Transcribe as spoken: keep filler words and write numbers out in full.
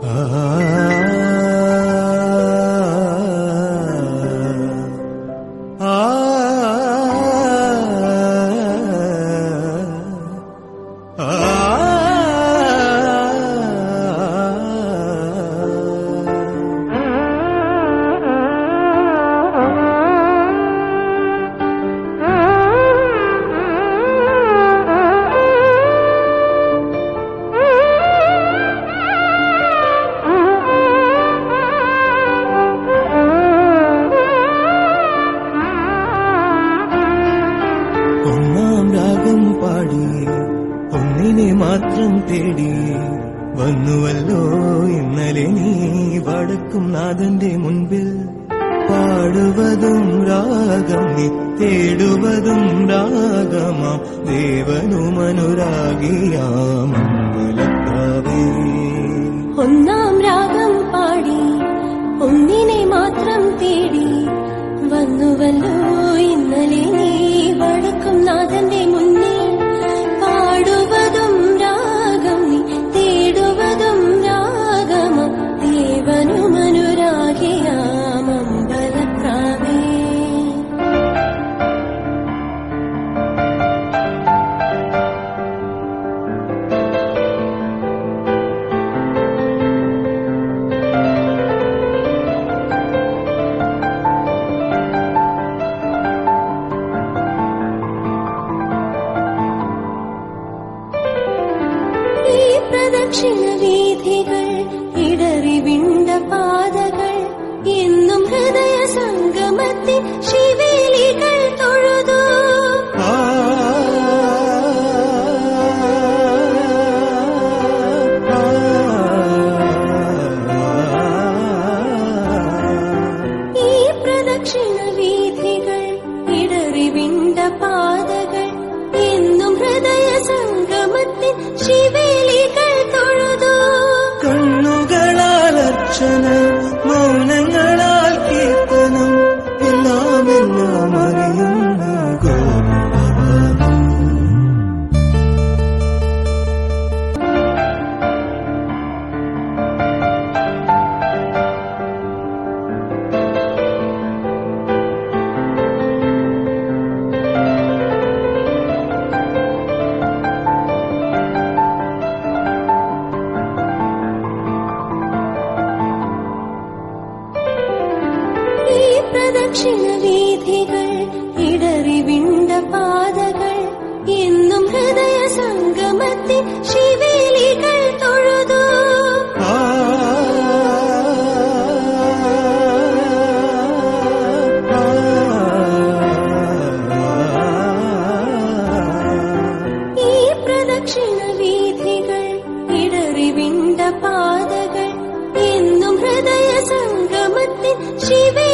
ഒന്നിനെ മാത്രം തേടി വന്നുവല്ലോ ഇന്നലെ നീ വടക്കും നാഥന്റെ മുൻപിൽ പാടുവതും രാഗം നീ തേടുവതും രാഗമാം ദേവനും അനുരാഗിയാം അമ്പലപ്രാവേ. ഒന്നാം രാഗം പാടി ഒന്നിനെ മാത്രം തേടി വന്നുവല്ലോ ഇന്നലെ നീ വടക്കും നാഥന്റെ മുന്നിൽ പാടുവതും രാഗം നീ തേടുവതും രാഗമാം ദേവനും അനുരാഗിയാം അമ്പലപ്രാവേ. പ്രദക്ഷിണ വീഥികൾ ഇടറി വിണ്ട പാതകൾ എന്നും ഹൃദയ സംഗമത്തിൽ ശിവേലികൾ തൊഴുതു. ഈ പ്രദക്ഷിണ വീഥികൾ ഇടറി വിണ്ട പാതകൾ എന്നും ഹൃദയ സംഗമത്തിൽ ശിവേലികൾ തൊഴുതു. കണ്ണുകളാൽ അർച്ചന മൗനങ്ങളാൽ കീർത്തനം എല്ലാം എല്ലാം അറിയുന്നു ഗോവിന്ദനാമം. പ്രദക്ഷിണ വീഥികൾ ഇടറി വിണ്ട പാതകൾ എന്നും ഹൃദയ സംഗമത്തിൽ ശിവേലികൾ തൊഴുതു. ഈ പ്രദക്ഷിണ വീഥികൾ ഇടറി വിണ്ട പാതകൾ എന്നും ഹൃദയ സംഗമത്തിൽ ശിവ